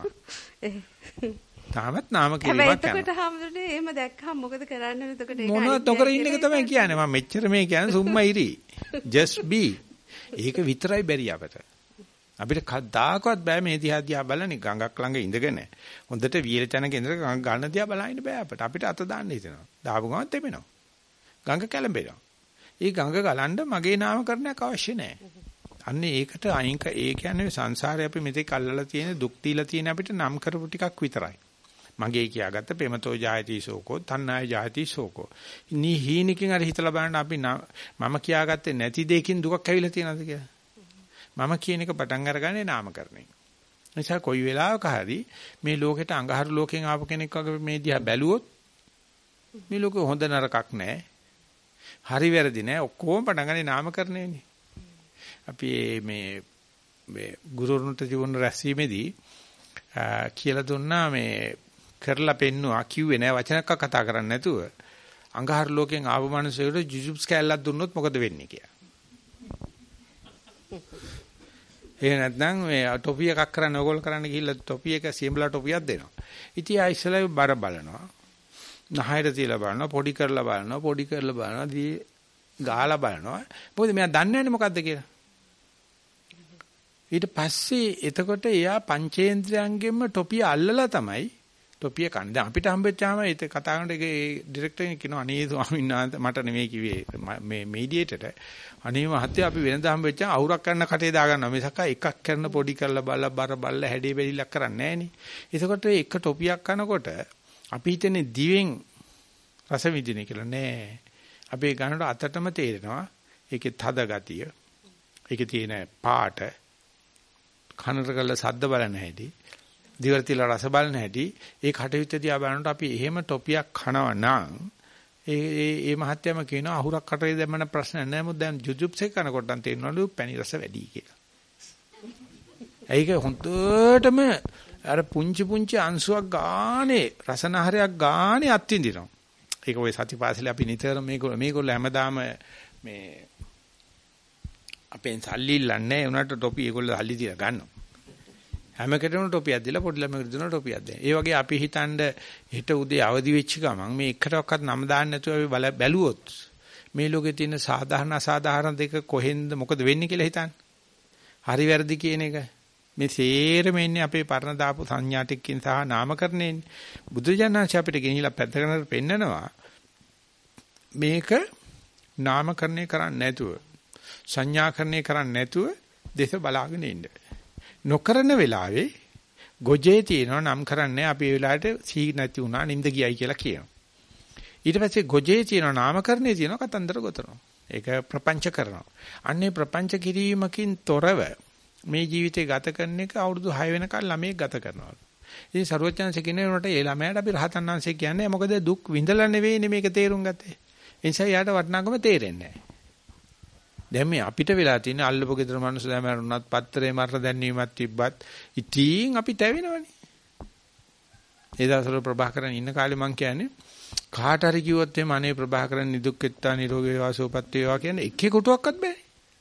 තාමත් නාම කිරීමක් කරනවා. එතකොට හැමදෙන්නේ එහෙම දැක්කම මොකද කරන්නේ? එතකොට ඒක මොනවද නොකර ඉන්න එක තමයි කියන්නේ. මම මෙච්චර මේ කියන්නේ සුම්මා ඉරි. just be. ඒක විතරයි බැරි අපට. අපිට කවදාකවත් බෑ මේ දිහා බලන්නේ ගඟක් ළඟ ඉඳගෙන. හොඳට වියල තැනක ඉඳලා ගන්න දිහා බලන්න බෑ අපට. අපිට අත දාන්න හිතෙනවා. දාපු ගමන් තෙමෙනවා. ගඟ කැළඹෙනවා. ඒ ගඟ ගලන්න මගේ නාමකරණයක් අවශ්‍ය නැහැ. අන්න ඒකට අයින්ක ඒ කියන්නේ සංසාරේ අපි මෙතෙක් අල්ලලා තියෙන දුක් දීලා තියෙන අපිට නම් කරපු ටිකක් විතරයි. මගේ කියාගත්ත ප්‍රේමතෝ ජායති සෝකෝ තණ්හාය ජායති සෝකෝ. හීනකින් අර හිතලා බලන්න අපි මම කියාගත්තේ නැති දෙයකින් දුකක් ඇවිල්ලා තියෙනවද කියලා. මම කියන එක පටන් අරගන්නේ නාමකරණය. නිසා කොයි වෙලාවක හරි මේ ලෝකෙට අඟහරු ලෝකෙන් ආපු කෙනෙක් වගේ මේ දිහා බැලුවොත් මේ ලෝකෙ හොඳ නරකක් නැහැ. හරි වැරදි නැහැ. ඔක්කොම පටන් ගන්නේ නාමකරණයනේ. අපි මේ ගුරුවරුන්ට ජීවන රැස්වීමේදී කියලා දුන්නා මේ කරලා පෙන්නුවා කිව්වේ නෑ වචනයක් කතා කරන්නේ නැතුව අඟහරු ලෝකෙන් ආපු මිනිස්සුන්ට ජුජුබ්ස් කැල්ලක් දුන්නොත් මොකද වෙන්නේ කියලා. ඒ නැත්නම් මේ ටොපි එකක් කරන්න ඕගොල්ලෝ කරන්න ගිහිල්ලා ටොපි එක සියඹලා ටොපියක් දෙනවා. ඉතින් ආ ඉස්සලා බර බලනවා. නහයට තියලා බලනවා, පොඩි කරලා බලනවා, දී ගාලා බලනවා. මොකද මෙයා දන්නේ නැන්නේ මොකද්ද කියලා. ඊට පස්සේ එතකොට එයා පංචේන්ද්‍රයන්ගෙන්ම ටොපිය අල්ලලා තමයි ටොපිය කන්නේ. දැන් අපිට හම්බෙච්චාම ඒක කතා කරනකොට ඒ ඩිරෙක්ටර් කෙනෙක් කියනවා අනේ ස්වාමීන් වහන්සේ මට නෙමෙයි කිව්වේ මේ මීඩියේටරට. අනේ මහත්තයා අපි වෙනදා හම්බෙච්චාම අවුරක් කරන කටේ දාගන්නවා. මිසක් එකක් කරන පොඩි කරලා බලලා බර බලලා හැඩේ බැලිලක් කරන්නේ නැහනේ. එතකොට එක ටොපියක් කනකොට අපි හිතන්නේ දිවෙන් රස විඳින කියලා නෑ. අපි ගන්නට අතටම තේරෙනවා. ඒකේ තද ගතිය. ඒකේ තියෙන පාට කනට කරලා සද්ද බලන හැටි. දිවට තියලා රස බලන හැටි. ඒ කටයුත්ත දිහා බලනකොට අපි එහෙම ටොපියක් කනවා නම් ඒ මහත්යම කියනවා අහුරක් කටේ දැම්මන ප්‍රශ්න නැහැ. මොකද දැන් ජුජුබ්ස් එක කනකොට නම් තේරෙනවලු පැණි රස වැඩි කියලා. ඒක හොඳටම අර පුංචි අංශුවක් ගානේ රසනහරයක් ගානේ අත්විඳිනවා. ඒක ඔය සතිපාසලේ අපි නිතර මේගොල්ලෝ හැමදාම මේ අපෙන් සල්ලි ඉල්ලන්නේ උනාට ටොපි ඒගොල්ලෝ සල්ලි දීලා ගන්නවා. හැම කෙනෙකුට ටොපියක් දීලා පොඩි ළමයෙකුට දෙනවා ටොපියක් දෙන්න. ඒ වගේ අපි හිතනද හිට උදේ අවදි වෙච්ච ගමන් මේ එකටවත් නම දාන්න නැතුව අපි බැලුවොත් මේ ලෝකේ තියෙන සාධාරණ අසාධාරණ දෙක කොහෙන්ද මොකද වෙන්නේ කියලා හිතන්න. හරි වැරදි කියන එක මේ සේරම ඉන්නේ අපේ පරණ දාපු සංඥා ටිකකින් සහ නාමකරණයෙන්. බුදුජානනාංශ අපිට ගෙනිලා පැත්තකට පෙන්නනවා මේක නාමකරණය කරන්නේ නැතුව සංඥාකරණය කරන්නේ නැතුව දේශ බලාගෙන ඉන්න. නොකරන වෙලාවේ ගොජේ තියෙනවා නම් කරන්නේ අපි ඒ වෙලාවට සී නැති වුණා නිින්ද ගියයි කියලා කියනවා. ඊට පස්සේ ගොජේ තියෙනවා නාමකරණේ තියෙනවා කතන්දර ගොතනවා. ඒක ප්‍රපංච කරනවා. අන්නේ ප්‍රපංච කිරීමකින් තොරව මේ ජීවිතේ ගත කරන එක අවුරුදු 6 වෙනකල් ළමයෙක් ගත කරනවා. ඉතින් සරුවචනන්සේ කියන උනට ඒ ළමයාට අපි රහතන් වහන්සේ කියන්නේ මොකද දුක් විඳලා නෙවෙයිනේ මේක තේරුම් ගත්තේ. ඒ නිසා යාට වටිනාකම තේරෙන්නේ නැහැ. දැන් මේ අපිට වෙලා තියෙන අල්ලපු ගෙදර මිනිස්සු දැමරුණත් පත්තරේ මරණ දැන්වීමක් තිබ්බත් ඉතින් අපි තැවෙනවනේ. ඒ දවස්වල ප්‍රභාකරන් ඉන්න කාලේ මං කියන්නේ කාට හරි කිව්වොත් එහම අනේ ප්‍රභාකරන් නිදුක්කෙත්තා නිරෝගී වේවා සුවපත් වේවා කියන්නේ එකේ කොටුවක්වත් බෑ.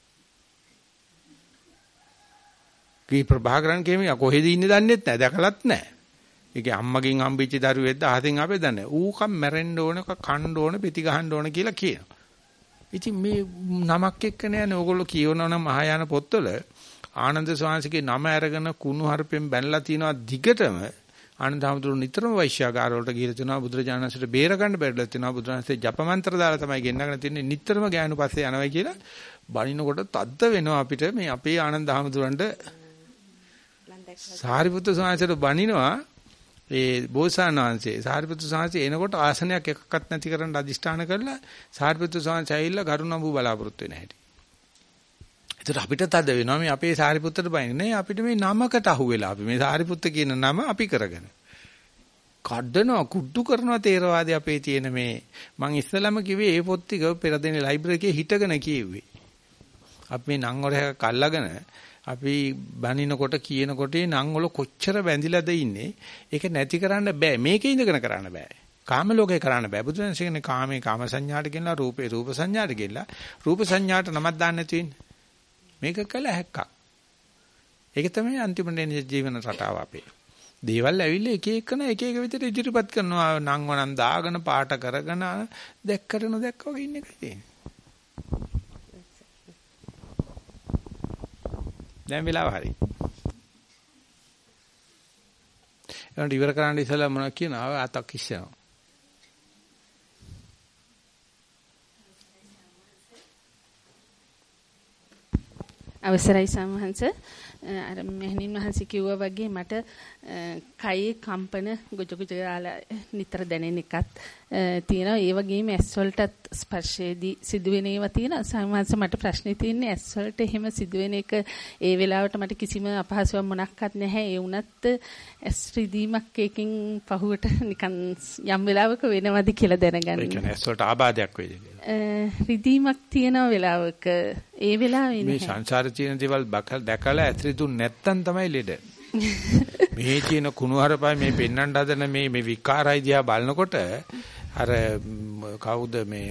කී ප්‍රභාකරන් කියන්නේ කොහෙද ඉන්නේ දන්නෙත් නැහැ දැකලත් නැහැ. ඒකේ අම්මගෙන් හම්බෙච්ච දරුවෙක්ද අහසෙන් ආපේ දන්නේ නැහැ. ඌකම් මැරෙන්න ඕන කන්න ඕන පිටි ගහන්න ඕන කියලා කියනවා. ඉතින් මේ නමක් එක්ක නෑනේ ඕගොල්ලෝ කියවනවනම් මහායාන පොත්වල ආනන්ද ස්වාමීන්ගේ නම අරගෙන කුණු හarpෙන් බැනලා තියනවා දිගටම ආනන්ද හැමතුරු නිතරම වෛශ්‍යාගාර වලට ගිහිල්ලා තිනවා බුදුරජාණන්සේට බේර ගන්න බැරිලා තිනවා බුදුරජාණන්සේ ජප මන්ත්‍ර දාලා තමයි ගෙන්නගෙන තින්නේ නිතරම ගෑනු පස්සේ යනවා කියලා බණිනකොට තද්ද වෙනවා අපිට මේ අපේ ආනන්ද හැමතුරන්ට සාරිපුත්‍ර ස්වාමීන්ට බණිනවා ඒ බෝසතාණන්සේ සාරිපුත්‍ර ස්වාමීන් එනකොට ආසනයක් එකක්වත් නැති කරන් අදිෂ්ඨාන කරලා සාරිපුත්‍ර ස්වාමීන් ඇවිල්ලා ගරුණඹු බලාපොරොත්තු වෙන හැටි. ඒතර අපිට තද වෙනවා මේ අපේ සාරිපුත්‍රට බයින්නේ අපිට මේ නමකට අහුවෙලා අපි මේ සාරිපුත්‍ර කියන නම අපි කරගෙන. කඩනවා කුඩු කරනවා තේරවාදී අපේ තියෙන මේ මං ඉස්සලම කිව්වේ ඒ පොත් ටික පෙරදෙනේ ලයිබ්‍රරි එකේ හිටගෙන කියෙව්වේ. අපි මේ නං වලක අල්ලගෙන අපි බනිනකොට කියනකොට නං වල කොච්චර බැඳිලාද ඉන්නේ ඒක නැති කරන්න බෑ මේකේ ඉඳගෙන කරන්න බෑ කාම ලෝකේ කරන්න බෑ බුදුන් කියන්නේ කාමේ කාම සංඥාට ගෙනලා රූපේ රූප සංඥාට ගෙනලා රූප සංඥාට නමක් දාන්න නැතු වෙන්නේ මේක කළ හැක්කක් ඒක තමයි අන්තිමට ජීවන රටාව අපේ දේවල් ඇවිල්ලා එක එකන එක එක විදිහට ඉදිරිපත් කරනවා නං වනම් දාගෙන පාට කරගෙන දැක්කට නොදැක්ක වගේ ඉන්න එකයි තියෙන්නේ දැන් වෙලාව හරි. එහෙනම් ඉවර කරන්න ඉස්සලා මොනවද කියනවා? අතක් ඉස්සනවා. අවසරයි සමහංශ අර මෙහෙණින් වහන්සේ කිව්වා වගේ මට කයේ කම්පන ගොජ ගොජ ගාලා නිතර දැනෙන එකක් තියෙනවා. ඒ වගේම ඇස් වලටත් ස්පර්ශයේදී සිදුවෙන ඒවා තියෙනවා. සමහංශ මට ප්‍රශ්නේ තියෙන්නේ ඇස් වලට එහෙම සිදුවෙන එක ඒ වෙලාවට මට කිසිම අපහසුවක් මොනක්වත් නැහැ. ඒ වුණත් ඇස් රිදීමක් එකකින් පහුවට නිකන් යම් වෙලාවක වෙනවද කියලා දැනගන්න. ඒ කියන්නේ ඇස් වලට ආබාධයක් වේද කියලා. රිදීමක් තියෙන වෙලාවක ඒ වෙලාවේ මේ සංසාරේ තියෙන දේවල් දැකලා ඇත්‍රිදුන් නැත්තම් තමයි ලෙඩ. මේ කියන කුණුහරුපයි මේ පෙන්නන්න හදන මේ විකාරයි දිහා බලනකොට අර කවුද මේ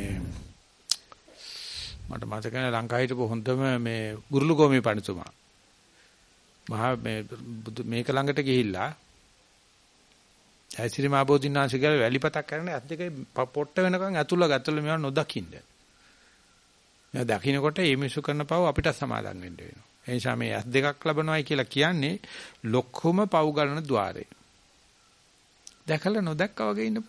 මට මතක නැහැ ලංකාවේ හිටපු හොඳම මේ ගුරුළුගෝමී පඬිතුමා. මහා මේක ළඟට ගිහිල්ලා ඇසිරි මාබෝධින්නාංශ කියලා වැලිපතක් කරන ඇස් දෙකේ පොට්ට වෙනකන් ඇතුළ මේවා නොදකින්න. මම දකින්නකොට මේ මිසු කරන පව අපිට සමාදම් වෙන්න වෙනවා. ඒ නිසා මේ ඇස් දෙකක් ලැබනවායි කියලා කියන්නේ ලොකුම පව් ගලන ద్వාරේ. දැකලා නොදැක්කා වගේ ඉන්න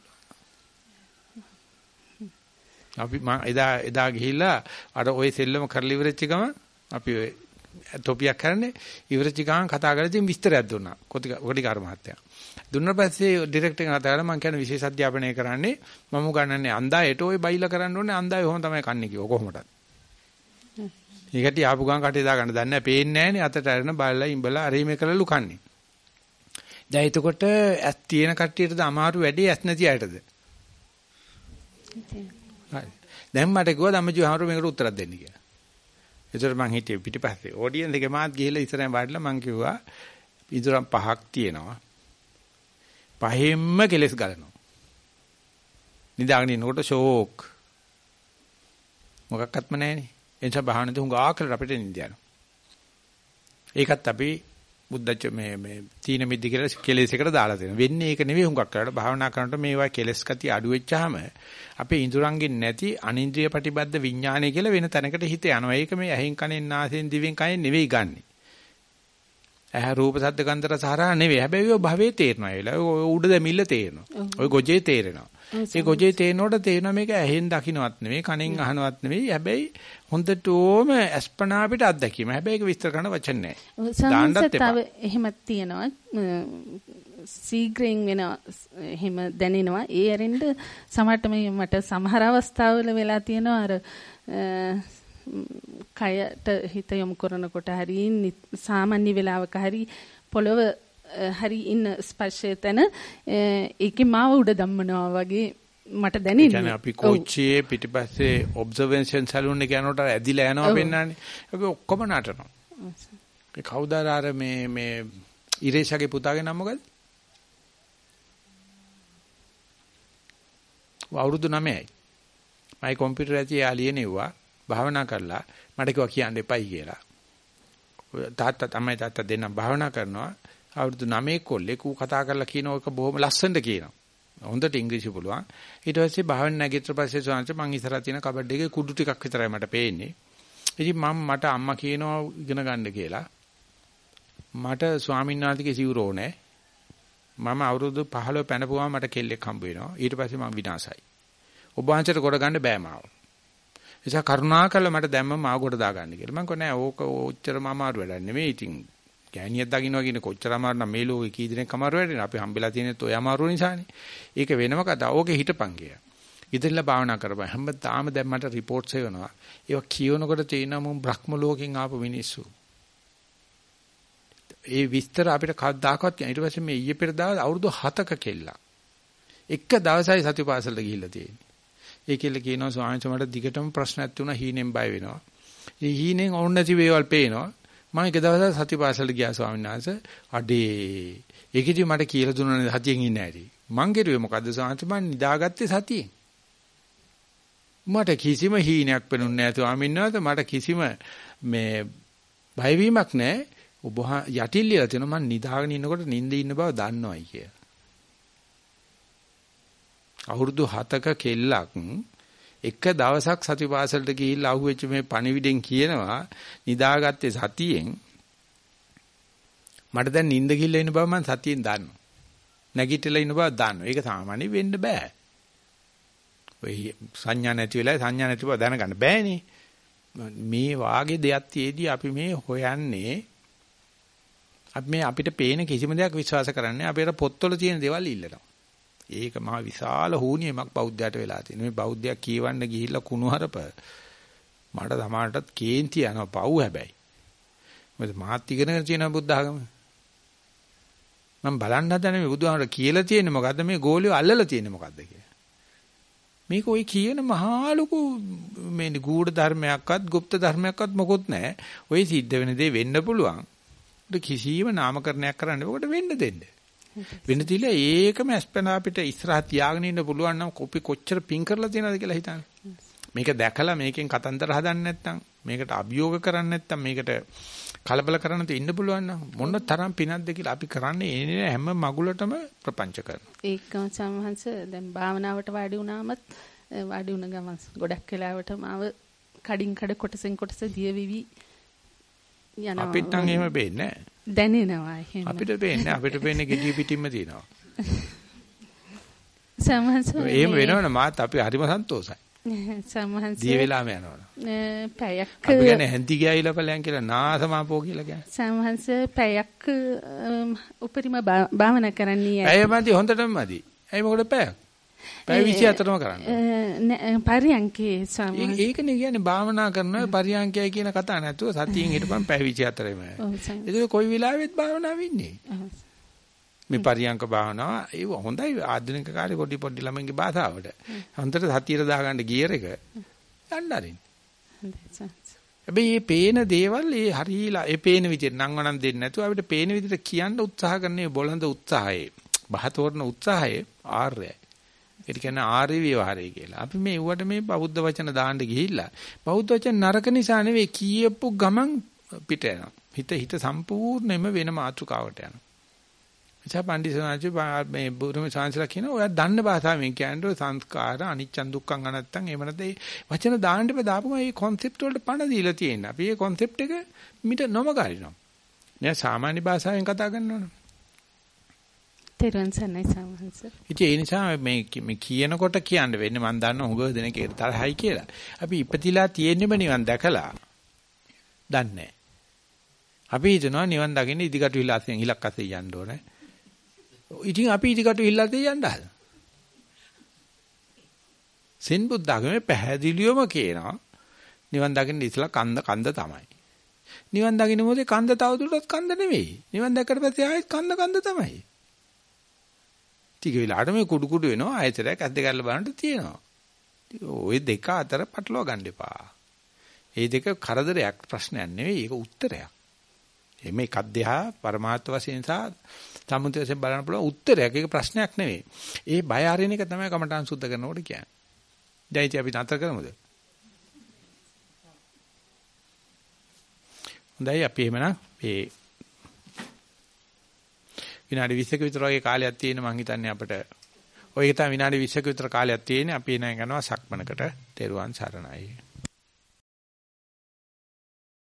අපි එදා ගිහිල්ලා අර ওই සෙල්ලම කරලා ඉවරෙච්ච ගම අපි ඔය ටොපියක් කරන්නේ ඉවරෙච්ච ගමන් කතා කරලා ඉතින් විස්තරයක් දුන්නා. කොටිකාර මහත්තයා. දුන්නා පස්සේ ඩිරෙක්ටර් කෙනා කතා කරලා මම කියන්නේ විශේෂ අධ්‍යාපනය කරන්නේ මම උගන්වන්නේ අන්දායට ওই බයිලා කරන්න ඕනේ අන්දාය ඔහොම තමයි කන්නේ කිව්ව කොහොමද? ඒකට ආපු ගමන් කටේ දා ගන්න දන්නේ නැහැ. පේන්නේ නැහනේ අතට අරන බලලා ඉඹලා අර මේ කරලා ලුකන්නේ. දැන් එතකොට ඇස් තියෙන කට්ටියටද අමාරු වැඩේ ඇස් නැති අයටද? හරි. දැන් මට කිව්වා ධම්මජීව හාමුදුරුවෝ මේකට උත්තරයක් දෙන්න කියලා. ඒතර මං හිටියේ පිටිපස්සේ ඔඩියන්ස් එකේ මාත් ගිහිල්ලා ඉස්සරහින් වාඩිලා මං කිව්වා ඉදurang 5ක් තියෙනවා. පහෙන්ම කෙලස් ගලනවා. නිදාගෙන ඉන්නකොට ෂෝක්. මොකක්වත්ම නැහැනේ. එනිසා බහනද හුඟා කරලා අපිට නිඳ යනවා. ඒකත් අපි බුද්ධච්ච මේ තීන මිද්ද කියලා කෙලස් එකට දාලා තියෙනවා. වෙන්නේ ඒක නෙවෙයි හුඟක් කරලා භාවනා කරනකොට මේවා කෙලස් කති අඩු වෙච්චාම අපේ ඉඳුරංගෙන් නැති අනින්ද්‍රිය ප්‍රතිබද්ධ විඥානය කියලා වෙන තැනකට හිත යනවා. ඒක මේ ඇහෙන් කනෙන් නාසයෙන් දිවෙන් කයෙන් නෙවෙයි ගන්නෙ. ඇහ රූප සද්ද ගන්ධ රස හරහා නෙවෙයි. හැබැයි ඔය භවයේ තේරෙනවා. ඒලා උඩ දෙමිල්ල තේරෙනවා. ඔය ගොජේ තේරෙනවා. ඒ ගොජේ තේරෙනකොට තේරෙනවා මේක ඇහෙන් දකින්නවත් නෙවෙයි කනෙන් අහනවත් නෙවෙයි. හැබැයි හොඳටම අස්පනා අපිට අත්දැකීම. හැබැයි ඒක විස්තර කරන්න වචන නැහැ. දාන්නත් එපා. එහෙමත් තියෙනවා. සීග්‍රෙන් වෙන එහෙම දැනෙනවා. ඒ ඇරෙන්න සමහරට මට සමහර අවස්ථාවල වෙලා තියෙනවා අර කයට හිත යොමු කරනකොට හරි සාමාන්‍ය වෙලාවක හරි පොළව හරි ඉන්න ස්පර්ශය තන ඒකේ මාව උඩ ධම්මනවා වගේ මට දැනෙන්නේ. ඒ කියන්නේ අපි කෝච්චියේ පිටිපස්සේ ඔබ්සර්වේෂන් සැලූන් එක යනකොට ඇදිලා යනවා පෙන්නන්නේ. ඒක ඔක්කොම නටනවා. ඒ කවුද අර මේ ඉරේෂාගේ පුතාගේ නම මොකද? අවුරුදු 9යි. මයි කම්පියුටර් ඇති යාලියනෙව්වා භාවනා කරලා මට කිව්වා කියන්න එපයි කියලා. තාත්තා දෙන්නා භාවනා කරනවා. අවුරුදු 9 කොල්ලෙක් ඌ කතා කරලා කියන එක බොහොම ලස්සනට කියනවා. හොඳට ඉංග්‍රීසි පුළුවන්. ඊට පස්සේ භාවනා නැගිටතර පස්සේ සෝන්ච මං ඉස්සරහ තියෙන කබඩ් එකේ කුඩු ටිකක් විතරයි මට පේන්නේ. ඉතින් මට අම්මා කියනවා ඉගෙන ගන්න කියලා. මට ස්වාමීන් වහන්සේගේ සිවුර ඕනේ. මම අවුරුදු 15 පැනපුවාම මට කෙල්ලෙක් හම්බ වෙනවා. ඊට පස්සේ මම විනාසයි. ඔබ වහන්සේට කොට ගන්න බෑ මාව. එසා කරුණාකරලා මට දැම්ම මාව කොට දාගන්න කියලා. මම කිව්වා නෑ ඕක ඔච්චරම අමාරු වැඩක් නෙමෙයි. ඉතින් ගෑණියක් දකින්නවා කියන්නේ කොච්චර අමාරු නම් මේ ලෝකේ කී දෙනෙක් අමාරු වැඩනේ. අපි හම්බෙලා තියෙනෙත් ඔය අමාරු නිසානේ. ඒක වෙනම කතාව. ඕකේ හිටපන් කියලා. ඉතින්ලා භාවනා කරපන්. හැමදාම දැන් මට රිපෝට්ස් එවනවා. ඒවා කියවනකොට තේිනවා මම බ්‍රහ්ම ලෝකෙන් ආපු මිනිස්සු. ඒ විස්තර අපිට කවදාකවත් කියන. ඊට පස්සේ මේ ඊයේ පෙරදා අවුරුදු 7ක කෙල්ලා. එක දවසයි සතිපාසලට ගිහිල්ලා තියෙන්නේ. ඒ කෙල්ල කියනවා ස්වාමීන් වහන්සේ මට දිගටම ප්‍රශ්නයක් තුණා හීනෙන් බය වෙනවා. ඒ හීනෙන් ඕන නැති වේවල් පේනවා. මම එක දවසක් සතිපාසලට ගියා ස්වාමීන් වහන්සේ. අඩේ ඒකෙදි මට කියලා දුන්නානේ සතියෙන් ඉන්න හැටි. මං කිරුවේ මොකද්ද ස්වාමීන් වහන්සේ මං නිදාගත්තේ සතියෙන්. මට කිසිම හීනයක් පෙනුන්නේ නැහැ ස්වාමීන් වහන්සේ. මට කිසිම මේ බයවීමක් නැහැ. ඔබ යටිල්ලියලා තියෙනවා මං නිදාගෙන ඉන්නකොට නිින්දේ ඉන්න බව දන්නවයි කියලා. අවුරුදු 7ක කෙල්ලක් එක දවසක් සතිපාසලට ගිහිල්ලා අහුවෙච්ච මේ පණිවිඩෙන් කියනවා නිදාගත්තේ සතියෙන් මට දැන් නිින්ද ගිහිල්ලා ඉන්න බව මම සතියෙන් දන්නවා. නැගිටලා ඉන්න බව දන්නවා. ඒක සාමාන්‍ය වෙන්න බෑ. ඔය සංඥා නැති වෙලාවේ සංඥා නැති බව දැනගන්න බෑනේ. මේ වාගේ දෙයක් තියේදී අපි මේ හොයන්නේ අපි මේ අපිට පේන කිසිම දෙයක් විශ්වාස කරන්නේ අපේ පොත්වල තියෙන දේවල් ඉල්ලනවා. ඒක මහා විශාල හුනියමක් බෞද්ධයට වෙලා තියෙනවා. මේ බෞද්ධයා කියවන්න ගිහිල්ලා කුණුහරුප මට සමාජයටත් කේන්ති යනවා පව් හැබැයි. මොකද මාත් ඉගෙනගෙන තියෙන බුද්ධ ආගම. මම බලන්න හදන්නේ මේ බුදුහාමර කියලා තියෙන්නේ මොකද්ද මේ ගෝලිය අල්ලලා තියෙන්නේ මොකද්ද කියලා. මේක ඔය කියන මහා ලොකු මේ ගූඪ ධර්මයක්වත් গুপ্ত ධර්මයක්වත් මොකොත් නැහැ. ඔය සිද්ධ වෙන දේ වෙන්න පුළුවන්. ඒක කිසියම් නාමකරණයක් කරන්න ඕකට වෙන්න දෙන්න. වෙන්න තියලා ඒකම අස්පන අපිට ඉස්සරහ තියාගෙන ඉන්න පුළුවන් නම් කොපි කොච්චර පිං කරලා තියෙනවද කියලා හිතන්න. මේක දැකලා මේකෙන් කතන්දර හදන්න නැත්නම් මේකට අභියෝග කරන්න නැත්නම් මේකට කලබල කරන්න ඉන්න පුළුවන් නම් මොන තරම් පිනක්ද කියලා අපි කරන්නේ එන්නේ හැම මගුලටම ප්‍රපංච කරනවා. ඒකම සම්හංශ දැන් භාවනාවට වාඩි වුණාමත් වාඩි වුණ ගමන් ගොඩක් වෙලාවට මාව කඩින් කඩ කොටසෙන් කොටස දියවිවි යනවා. අපිට නම් එහෙම වෙන්නේ නැහැ. දැනෙනවා එහෙම. අපිට පේන්නේ ගෙඩිය පිටින්ම තියෙනවා. සම්හංශ එහෙම වෙනවනේ මාත් අපි හරිම සන්තෝෂයි. සම්හංශ දිය වෙලාම යනවනේ. පැයක් අපි කියන්නේ හැන්ති ගෑයිලා ඵලයන් කියලා නාසමාපෝ කියලා කියන්නේ. සම්හංශ පැයක් උපරිම භාවනා කරන්නේ. පැය මදි හොඳටම මදි. ඇයි මොකද පැයක්? පැය 24ම කරන්නේ. පරියන්කේ සම්හංශ. ඒකනේ කියන්නේ භාවනා කරනවා පරියන්කයයි කියන කතාව නැතුව සතියෙන් හිටපන් පැය 24ම. ඒක කොයි වෙලාවෙත් භාවනාව වෙන්නේ. මේ පරියංක භාවනාව ඒ හොඳයි ආධුනික කාලේ පොඩි ළමයින්ගේ භාෂාවට. හන්දට සතියට දාගන්න ගියර් එක යන්න අරින්න. හැබැයි මේ පේන දේවල් ඒ හරියලා ඒ පේන විදිහට නංවනම් දෙන්නේ නැතුව අපිට පේන විදිහට කියන්න උත්සාහ කරන්නේ බොළඳ උත්සාහයේ බහතෝරන උත්සාහයේ ආර්යයි. ඒක කියන්නේ ආර්ය විවහාරය කියලා. අපි මේ ඌවට මේ බෞද්ධ වචන දාන්න ගිහිල්ලා බෞද්ධ වචන නරක නිසා නෙවෙයි කියපු ගමන් පිට යනවා. හිත සම්පූර්ණයෙන්ම වෙන මාතෘකාවට යනවා. එචා පඬිසනාචි මේ බුදුම සංසලා කියන ඔය දන්න භාෂාවෙන් කියන්නේ සංස්කාර අනිච්ච දුක්ඛං අනත්තං එහෙම නැත්නම් මේ වචන දාන්න බෑ දාපුවම මේ concept වලට පණ දීලා තියෙනවා. අපි මේ concept එක මිට නොමගාරිනවා. නෑ සාමාන්‍ය භාෂාවෙන් කතා කරනවනේ. තෙරුවන් සරණයි සම්හංශ. ඉතින් ඒ නිසා මේ කියනකොට කියන්න වෙන්නේ මම දන්නවා හුඟ දෙනෙක් ඒකට තරහයි කියලා. අපි ඉපතිලා තියෙන්නෙම නිවන් දැකලා දන්නේ. අපි හිතනවා නිවන් දකින්න ඉදිකටු හිලාසෙන් හිලක් අස්සේ යන්න ඕනේ. ඉතින් අපි ඉදිකටු හිල්ලතේ යන්න හදන. සෙන් බුද්ධාගමේ පැහැදිලිවම කියනවා නිවන් දකින්න ඉස්සලා කන්ද තමයි. නිවන් දකින්න මොකද කන්ද තවදුරටත් කන්ද නෙවෙයි. නිවන් දැක්කට පස්සේ ආයෙත් කන්ද තමයි. ටික වෙලාවට මේ කුඩු වෙනවා ආයතරයක් ඇද්ද කරලා බලන්න තියෙනවා. ওই දෙක අතර පටලවා ගන්න එපා. මේ දෙක කරදරයක් ප්‍රශ්නයක් නෙවෙයි ඒක උත්තරයක්. එමේ එකක් දෙහා පරමාර්ථ වශයෙන් සහ සම්මුතිය වශයෙන් බලන්න පුළුවන් උත්තරයක්. ඒක ප්‍රශ්නයක් නෙවෙයි. ඒ බය අරින එක තමයි කමඨාන් සුද්ධ කරනකොට කියන්නේ. දැන් ඉතින් අපි නතර කරමුද? හොඳයි අපි එහෙමනම් මේ විනාඩි 20ක විතර වගේ කාලයක් තියෙන මං හිතන්නේ අපිට ඔය තමයි විනාඩි 20ක විතර කාලයක් තියෙන්නේ අපි එන යනවා සක්මනකට තෙරුවන් සරණයි